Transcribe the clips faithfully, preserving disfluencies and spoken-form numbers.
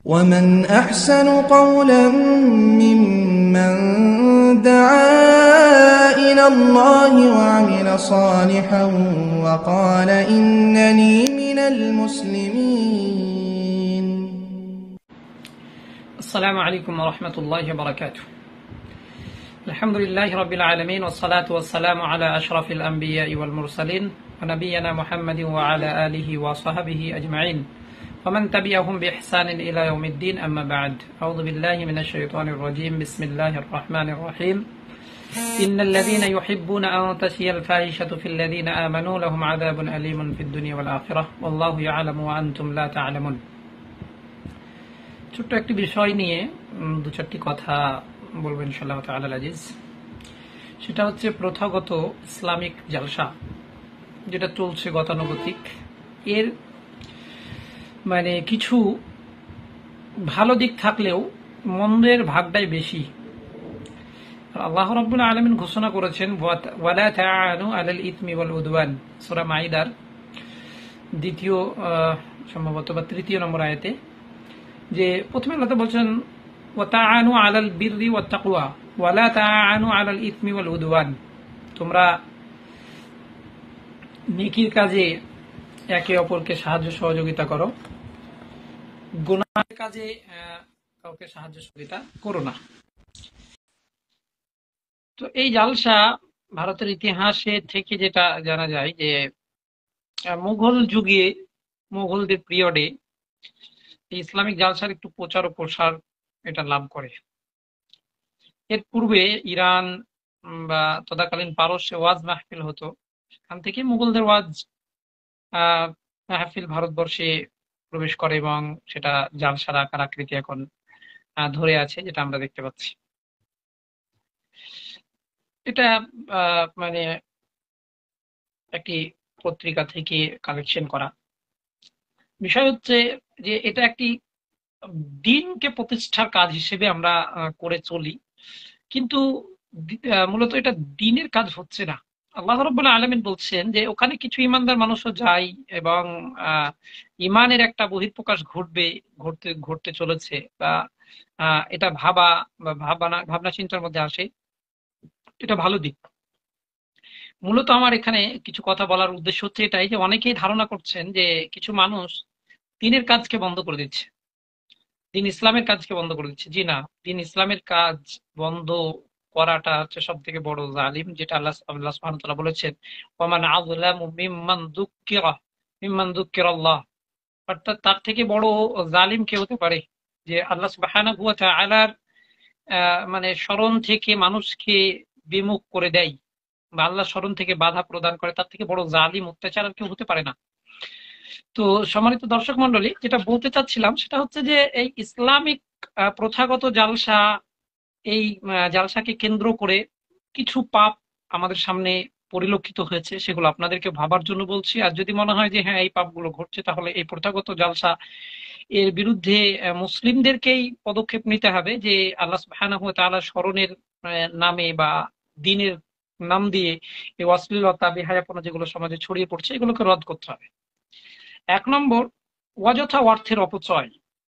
ومن أحسن قولا ممن دعا إلى الله وعمل صالحا وقال إنني من المسلمين. السلام عليكم ورحمة الله وبركاته. الحمد لله رب العالمين والصلاة والسلام على أشرف الأنبياء والمرسلين ونبينا محمد وعلى آله وصحبه أجمعين ومن تبعهم بإحسان إلى يوم الدين. أما بعد، أعوذ بالله من الشيطان الرجيم. بسم الله الرحمن الرحيم. إن الذين يحبون أن تشيع الفاحشة في الذين آمنوا لهم عذاب أليم في الدنيا والآخرة والله يعلم وأنتم لا تعلمون. ছোট্ট একটি বিষয় নিয়ে দু চারটি কথা বলবো ইনশাআল্লাহ তাআলা আজিজ। সেটা হচ্ছে প্রথাগত ইসলামিক জালসা যেটা চলছে গতানুগতিক, এর মানে কিছু ভালো দিক থাকলেও মন্দের ভাগটাই বেশি। আল্লাহ রাব্বুল আলামিন ঘোষণা করেছেন ওয়ালা তাআনু আলাল ইথমি ওয়াল উদওয়ান, সূরা মাইদার দ্বিতীয় সম্ভবত বা তৃতীয় নম্বর আয়াতে, যে প্রথমে আল্লাহ বলছেন ওয়া তাআনু আলাল বিররি ওয়াত তাকওয়া ওয়ালা তাআনু আলাল ইথমি ওয়াল উদওয়ান, তোমরা নেকির কাজে একে অপরকে সাহায্য সহযোগিতা করো, গুনাহের কাজে কাউকে সাহায্য সহযোগিতা করো না। তো এই জালসা ভারতের ইতিহাসে থেকে যেটা জানা যায় যে মুঘল যুগে, মুঘলদের পিরিয়ডে ইসলামিক জালসার একটু প্রচার ও প্রসার এটা লাভ করে। এর পূর্বে ইরান বা তদাকালীন পারস্যে ওয়াজ মাহফিল হতো, সেখান থেকে মুঘলদের ওয়াজ আহ মাহফিল ভারতবর্ষে প্রবেশ করে এবং সেটা জালসার আকার আকৃতি এখন ধরে আছে, যেটা আমরা দেখতে পাচ্ছি। এটা আহ মানে একটি পত্রিকা থেকে কালেকশন করা বিষয় হচ্ছে যে এটা একটি দিনকে প্রতিষ্ঠার কাজ হিসেবে আমরা করে চলি, কিন্তু মূলত এটা দিনের কাজ হচ্ছে না। আল্লাহ রাব্বুল আলামিন বলছেন যে ওখানে কিছু ইমানদার মানুষও যায় এবং আহ ইমানের একটা বহিঃপ্রকাশ ঘটবে, ঘটতে ঘটতে চলেছে, বা আহ এটা ভাবা বা ভাবনা ভাবনা চিন্তার মধ্যে আসে, এটা ভালো দিক। মূলত আমার এখানে কিছু কথা বলার উদ্দেশ্য হচ্ছে এটাই যে অনেকেই ধারণা করছেন যে কিছু মানুষ দিনের কাজকে বন্ধ করে দিচ্ছে, দিন ইসলামের কাজকে বন্ধ করে দিচ্ছে। জি না, দিন ইসলামের কাজ বন্ধ করাটা হচ্ছে সব থেকে বড় জালিম, যেটা আল্লাহ আল্লাহ সুবহানাহু ওয়া তাআলা বলেছেন ওয়ামান আযলামু মিম্মান যুক্কিরা মিম্মান যুক্কিরাল্লাহ, অর্থাৎ তার থেকে বড় জালিম কে হতে পারে যে আল্লাহ সুবহানাহু ওয়া তাআলার মানে স্মরণ থেকে মানুষকে বিমুখ করে দেয় বা আল্লাহ স্মরণ থেকে বাধা প্রদান করে, তার থেকে বড় জালিম অত্যাচার আর কেউ হতে পারে না। তো সম্মানিত দর্শক মন্ডলী, যেটা বলতে চাচ্ছিলাম সেটা হচ্ছে যে এই ইসলামিক প্রথাগত জালসা, এই জালসাকে কেন্দ্র করে কিছু পাপ আমাদের সামনে পরিলক্ষিত হয়েছে, সেগুলো আপনাদেরকে ভাবার জন্য বলছি। আর যদি মনে হয় যে হ্যাঁ এই পাপগুলো ঘটছে, তাহলে এই প্রথাগত জালসা এর বিরুদ্ধে মুসলিমদেরকেই পদক্ষেপ নিতে হবে, যে আল্লাহ সুবহানাহু ওয়া তাআলা স্মরণের নামে বা দ্বীনের নাম দিয়ে এই অশ্লীলতা বেহায়াপনা যেগুলো সমাজে ছড়িয়ে পড়ছে, এগুলোকে রদ করতে হবে। এক নম্বর, অযথা অর্থের অপচয়।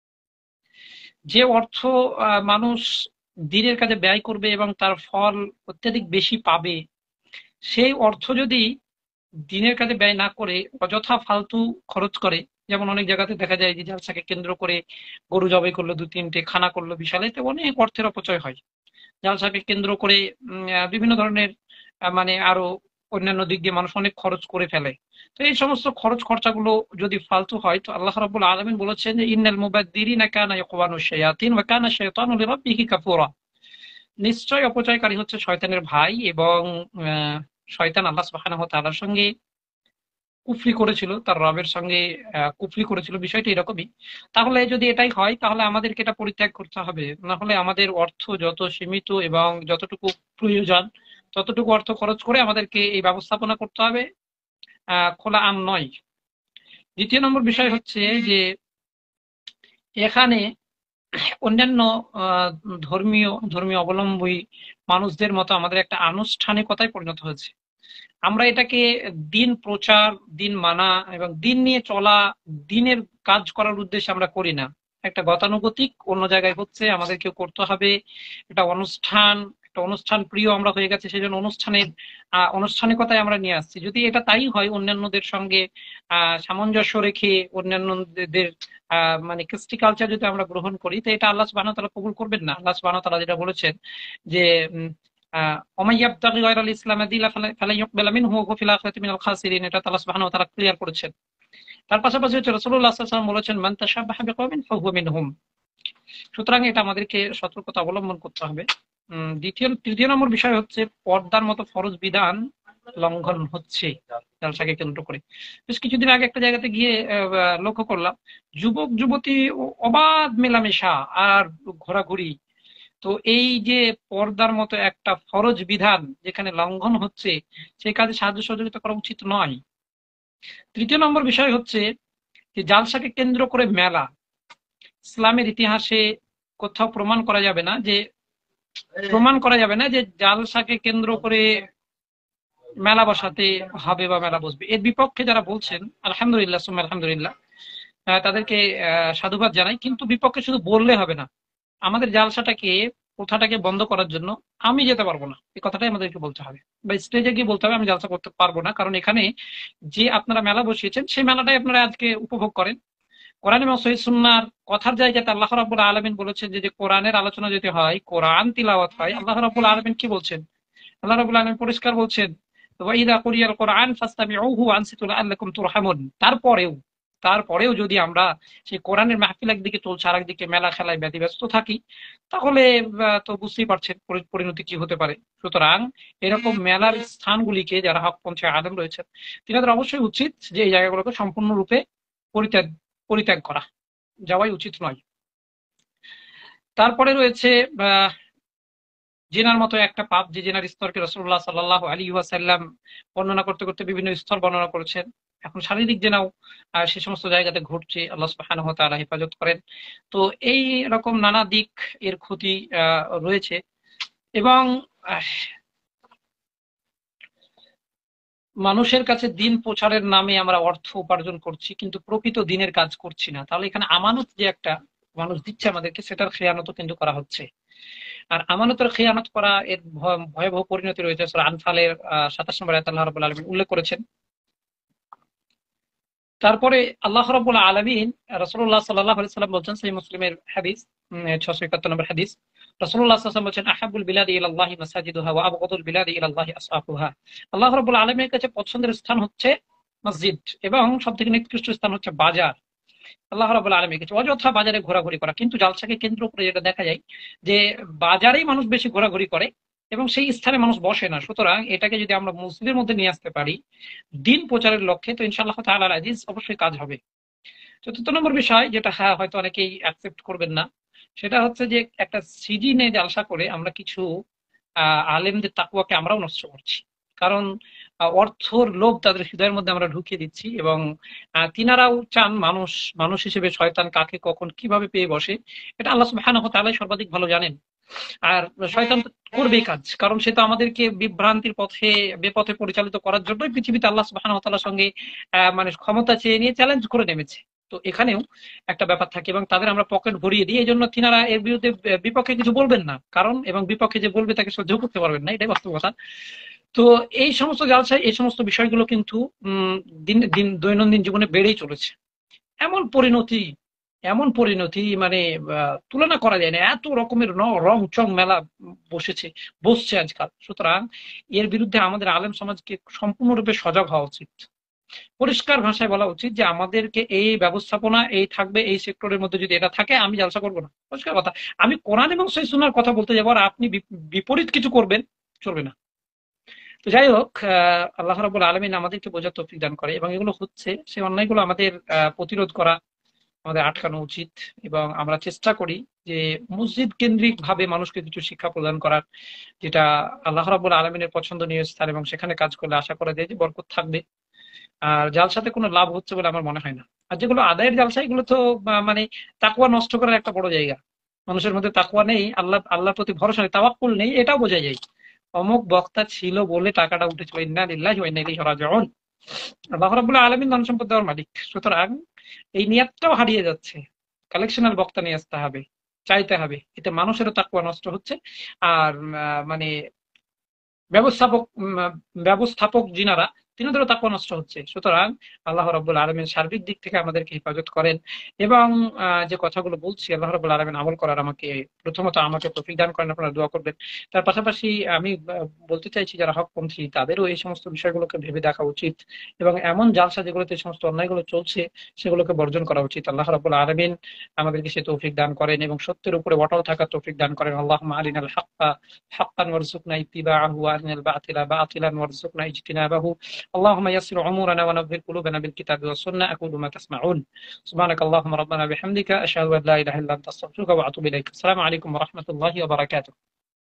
যে অর্থ মানুষ দ্বীনের কাজে ব্যয় করবে এবং তার ফল অত্যাধিক বেশি পাবে, সেই অর্থ যদি দ্বীনের কাজে ব্যয় না করে অযথা ফালতু খরচ করে, যেমন অনেক জায়গাতে দেখা যায় যে জালসাকে কেন্দ্র করে গরু জবাই করলো, দু তিনটে খানা করলো বিশাল, এতে অনেক অর্থের অপচয় হয়। জালসাকে কেন্দ্র করে বিভিন্ন ধরনের মানে আরো অন্যান্য দিক দিয়ে মানুষ অনেক খরচ করে ফেলে। তো এই সমস্ত খরচ খরচাগুলো যদি ফালতু হয়, তো আল্লাহ রাব্বুল আলামিন বলেছেন যে ইন্নাল মুবাদদিরিনা কানা ইয়াখওয়ানুশ শায়াতিন ওয়া কানা শাইতানু লিরাব্বিহি কাফুরা, নিশ্চয় অপচয়কারী হচ্ছে শয়তানের ভাই এবং শয়তান আল্লাহ সুবহানাহু ওয়া তাআলার সঙ্গে কুফরি করেছিল, তার রবের সঙ্গে কুফরি করেছিল, বিষয়টা এরকমই। তাহলে যদি এটাই হয়, তাহলে আমাদেরকে এটা পরিত্যাগ করতে হবে, না হলে আমাদের অর্থ যত সীমিত এবং যতটুকু প্রয়োজন ততটুকু অর্থ খরচ করে আমাদেরকে এই ব্যবস্থাপনা করতে হবে, আহ খোলা আম নয়। দ্বিতীয় নম্বর বিষয় হচ্ছে যে এখানে অন্যান্য আহ ধর্মীয় ধর্মীয় অবলম্বী মানুষদের মতো আমাদের একটা আনুষ্ঠানিকতায় পরিণত হয়েছে। আমরা এটাকে দিন প্রচার, দিন মানা এবং দিন নিয়ে চলা, দিনের কাজ করার উদ্দেশ্যে আমরা করি না। একটা গতানুগতিক, অন্য জায়গায় হচ্ছে, আমাদেরকে করতে হবে। একটা অনুষ্ঠান, একটা অনুষ্ঠান প্রিয় আমরা হয়ে গেছে, সেই জন্য অনুষ্ঠানের আহ আনুষ্ঠানিকতায় আমরা নিয়ে আসছি। যদি এটা তাই হয়, অন্যান্যদের সঙ্গে আহ সামঞ্জস্য রেখে অন্যান্যদের আহ মানে কৃষ্টি কালচার যদি আমরা গ্রহণ করি, তো এটা আল্লাহ সুবহানাহু ওয়া তাআলা কবুল করবেন না। আল্লাহ সুবহানাহু ওয়া তাআলা যেটা বলেছেন যে উম, আহ ওমান ইয়াবতাগি গায়রাল ইসলামি দীনান ফালান ইউকবালা মিনহু ওয়া হুয়া ফিল আখিরাতি মিনাল খাসিরিন, এটা আল্লাহ সুবহানাহু ওয়া তাআলা ক্লিয়ার করেছেন। তার পাশাপাশি হচ্ছে রাসূলুল্লাহ সাল্লাল্লাহু আলাইহি ওয়াসাল্লাম বলেছেন, মান তাশাব্বাহা বিকওমিন ফাহুয়া মিনহুম। সুতরাং এটা আমাদেরকে সতর্কতা অবলম্বন করতে হবে। উম, দ্বিতীয় তৃতীয় নম্বর বিষয় হচ্ছে পর্দার মতো ফরজ বিধান লঙ্ঘন হচ্ছে জালসাকে কেন্দ্র করে। বেশ কিছুদিন আগে একটা জায়গাতে গিয়ে আহ, লক্ষ্য করলাম, যুবক যুবতী ও- অবাধ মেলামেশা আর ঘোরাঘুরি। তো এই যে পর্দার মতো একটা ফরজ বিধান যেখানে লঙ্ঘন হচ্ছে, সেই কাজে সাহায্য সহযোগিতা করা উচিত নয়। তৃতীয় নম্বর বিষয় হচ্ছে যে জালসাকে কেন্দ্র করে মেলা, ইসলামের ইতিহাসে কোথাও প্রমাণ করা যাবে না যে প্রমাণ করা যাবে না যে জালসাকে কেন্দ্র করে মেলা বসাতে হবে বা মেলা বসবে। এর বিপক্ষে যারা বলছেন, আলহামদুলিল্লাহ সুম্মা আলহামদুলিল্লাহ, আহ, তাদেরকে আহ, সাধুবাদ জানাই। কিন্তু বিপক্ষে শুধু বললে হবে না, আমাদের জালসাটাকে, প্রথাটাকে বন্ধ করার জন্য আমি যেতে পারবো না, এই কথাটাই আমাদেরকে বলতে হবে, বা স্টেজে গিয়ে বলতে হবে আমি জালসা করতে পারবো না, কারণ এখানে যে আপনারা মেলা বসিয়েছেন সেই মেলাটাই আপনারা আজকে উপভোগ করেন। কোরআন এবং সহিহ সুন্নাহর কথার জায়গাতে আল্লাহ রাব্বুল আলামিন বলেছেন যে যে কোরআনের আলোচনা যদি হয়, কোরআন তিলাওয়াত হয়, আল্লাহ রাব্বুল আলামিন কি বলছেন? আল্লাহ রাব্বুল আলামিন পরিষ্কার বলছেন, ওয়া ইযা কুরিয়াল কোরআন ফাসতামিউহু ওয়া আনসিতু লাআল্লাকুম তুরহামুন। তারপরেও তারপরেও যদি আমরা সেই কোরআনের মাহফিল একদিকে চলছে আর একদিকে মেলা খেলায় ব্যতিব্যস্ত থাকি, তাহলে আহ, তো বুঝতেই পারছেন পরি- পরিণতি কি হতে পারে। সুতরাং এরকম মেলার স্থানগুলিকে যারা হকপন্থী আলেম রয়েছেন, তিনাদের অবশ্যই উচিত যে এই জায়গাগুলোকে সম্পূর্ণরূপে পরিত্যাগ পরিত্যাগ করা, যাওয়াই উচিত নয়। তারপরে রয়েছে আহ জেনার মতো একটা পাপ, যে জেনার স্তরকে রাসূলুল্লাহ সাল্লাল্লাহু আলাইহি ওয়াসাল্লাম বর্ণনা করতে করতে বিভিন্ন স্তর বর্ণনা করেছেন। এখন শারীরিক জেনাও আহ, সে সমস্ত জায়গাতে ঘটছে, আল্লাহ সুবহানাহু ওয়া তাআলা হেফাজত করেন। তো এই রকম নানা দিক এর ক্ষতি আহ, রয়েছে। এবং আহ, মানুষের কাছে দিন প্রচারের নামে আমরা অর্থ উপার্জন করছি, কিন্তু প্রকৃত দিনের কাজ করছি না। তাহলে এখানে আমানত যে একটা মানুষ দিচ্ছে আমাদেরকে, সেটার খেয়ানত কিন্তু করা হচ্ছে। আর আমানতের খেয়ানত করা এর ভ- ভয়াবহ পরিণতি রয়েছে। সূরা আনফালের আহ সাতাশ নম্বর আয়াতে আল্লাহ রাব্বুল আলামিন উল্লেখ করেছেন। তারপরে আল্লাহ রাব্বুল আলামিন, রাসূলুল্লাহ সাল্লাল্লাহু আলাইহি সাল্লাম বলছেন, সহিহ মুসলিমের হাদিস, ছয়শো একাত্তর নম্বর হাদিস, রাসূলুল্লাহ সাল্লাল্লাহু আলাইহি ওয়াসাল্লাম বলছেন, আহাব্বুল বিলাদি ইলাল্লাহি মাসাজিদুহা ওয়া আবগাদুল বিলাদি ইলাল্লাহি আসওয়াকুহা। আল্লাহ রাব্বুল আলামিনের কাছে পছন্দের স্থান হচ্ছে মসজিদ, এবং সবথেকে নিকৃষ্ট স্থান হচ্ছে বাজার। আল্লাহ রাব্বুল আলামিনের কাছে অযথা বাজারে ঘোরাঘুরি করা, কিন্তু জালসাকে কেন্দ্র করে যেটা দেখা যায় যে বাজারেই মানুষ বেশি ঘোরাঘুরি করে এবং সেই স্থানে মানুষ বসে না। সুতরাং এটাকে যদি আমরা মসজিদের মধ্যে নিয়ে আসতে পারি দিন প্রচারের লক্ষ্যে, তো ইনশাআল্লাহ তাআলা আজিজ অবশ্যই কাজ হবে। চতুর্থ নম্বর বিষয়, যেটা হ্যাঁ হয়তো অনেকেই অ্যাকসেপ্ট করবেন না, সেটা হচ্ছে যে একটা সিজনে জালসা করে আমরা কিছু আহ আলেমদের তাকওয়াকে আমরাও নষ্ট করছি। কারণ আহ, অর্থর লোভ তাদের হৃদয়ের মধ্যে আমরা ঢুকিয়ে দিচ্ছি, এবং আহ, তিনারাও চান মানুষ মানুষ হিসেবে শয়তান কাকে কখন কিভাবে পেয়ে বসে, এটা আল্লাহ সুবহানাহু ওয়া তাআলা সর্বাধিক ভালো জানেন। আর শয়তান তো করবেই কাজ, কারণ সে তো আমাদেরকে বিভ্রান্তির পথে বেপথে পরিচালিত করার জন্যই পৃথিবীতে আল্লাহ সুবহানাহু ওয়া তাআলার সঙ্গে আহ, মানে ক্ষমতা চেয়ে নিয়ে চ্যালেঞ্জ করে নেমেছে। তো এখানেও একটা ব্যাপার থাকে, এবং তাদের আমরা পকেট ভরিয়ে দিই, এই জন্য তিনারা এর বিরুদ্ধে আহ, বিপক্ষে কিছু বলবেন না, কারণ এবং বিপক্ষে যে বলবে তাকে সহ্য করতে পারবেন না, এটাই বাস্তব কথা। তো এই সমস্ত জালসায় এই সমস্ত বিষয়গুলো কিন্তু উম দিন দিন দৈনন্দিন জীবনে বেড়েই চলেছে। এমন পরিণতি এমন পরিণতি মানে আহ, তুলনা করা যায় না, এত রকমের ন- রং চং মেলা বসেছে বসছে আজকাল। সুতরাং এর বিরুদ্ধে আমাদের আলেম সমাজকে সম্পূর্ণরূপে সজাগ হওয়া উচিত। পরিষ্কার ভাষায় বলা উচিত যে আমাদেরকে এই ব্যবস্থাপনা এই থাকবে, এই সেক্টরের মধ্যে যদি এটা থাকে আমি জালসা করবো না, পরিষ্কার কথা। আমি কোরআন এবং সহিহ সুন্নাহর কথা বলতে যাবো আর আপনি বিপ- বিপরীত কিছু করবেন, চলবে না। তো যাই হোক, আহ, আল্লাহ রাব্বুল আলামিন আমাদেরকে বোঝার তৌফিক দান করে, এবং এগুলো হচ্ছে সেই অন্যায়গুলো আমাদের আহ, প্রতিরোধ করা, আমাদের আটকানো উচিত। এবং আমরা চেষ্টা করি যে মসজিদ কেন্দ্রিক ভাবে মানুষকে কিছু শিক্ষা প্রদান করার, যেটা আল্লাহ রাব্বুল আলামিনের পছন্দনীয় স্থান, এবং সেখানে কাজ করলে আশা করা যায় যে বরকত থাকবে। আর জালসাতে কোনো লাভ হচ্ছে বলে আমার মনে হয় না। আর যেগুলো আদায়ের জালসা, এগুলো তো আহ, মানে তাকওয়া নষ্ট করার একটা বড় জায়গা। মানুষের মধ্যে তাকওয়া নেই, আল্লাহ আল্লাহর প্রতি ভরসা নেই, তাওয়াক্কুল নেই, এটাও বোঝা যায়। অমুক বক্তা ছিল বলে টাকাটা উঠেছিল, ইন্না লিল্লাহি ওয়া ইন্না ইলাইহি রাজিউন। আল্লাহ রাব্বুল আলামিন ধন সম্পদ দেওয়ার মালিক, সুতরাং এই নিয়াতটাও হারিয়ে যাচ্ছে। কালেকশনাল বক্তা নিয়ে আসতে হবে, চাইতে হবে। এতে মানুষেরও তাকওয়া নষ্ট হচ্ছে। আর আহ, মানে ব্যবস্থাপক উম, ব্যবস্থাপক যিনারা তিনাদেরও তাকওয়া নষ্ট হচ্ছে। সুতরাং আল্লাহ রাব্বুল আলামিন সার্বিক দিক থেকে আমাদেরকে হেফাজত করেন। এবং আহ, যে কথাগুলো বলছি আল্লাহ রাব্বুল আলামিন আমল করার আমাকে প্রথমত আমাকে তৌফিক দান করেন, আপনারা দোয়া করবেন। তার পাশাপাশি আমি আহ, বলতে চাইছি যারা হকপন্থী তাদেরও এই সমস্ত বিষয়গুলোকে ভেবে দেখা উচিত এবং এমন জালসা যেগুলোতে এই সমস্ত অন্যায়গুলো চলছে সেগুলোকে বর্জন করা উচিত। আল্লাহ রাব্বুল আলামিন আমাদেরকে সে তৌফিক দান করেন এবং সত্যের উপরে অটল থাকার তৌফিক দান করেন। আল্লাহুম্মা আরিনাল হাক্কা حقا وارزقنا اتباعه وارنا الباطل باطلا وارزقنا اجتنابه اللهم يسر امورنا ونبهر قلوبنا بالكتاب والسنه اقول ما تسمعون سبحانك اللهم ربنا بحمدك اشهد ان لا اله الا انت استغفرك واتوب اليك السلام عليكم ورحمه الله وبركاته